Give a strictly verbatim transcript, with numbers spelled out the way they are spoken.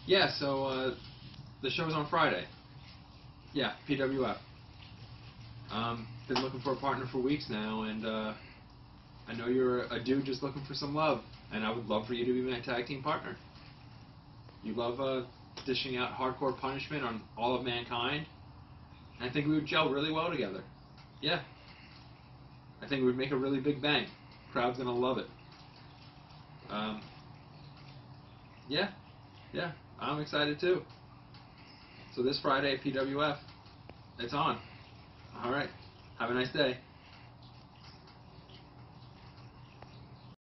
Yeah, so uh, the show's on Friday. Yeah, P W F. Um, been looking for a partner for weeks now, and uh, I know you're a dude just looking for some love, and I would love for you to be my tag team partner. You love uh, dishing out hardcore punishment on all of mankind, and I think we would gel really well together. Yeah, I think we would make a really big bang. Crowd's gonna love it. Um, yeah, yeah, I'm excited too. So this Friday at P W F, it's on. All right. Have a nice day.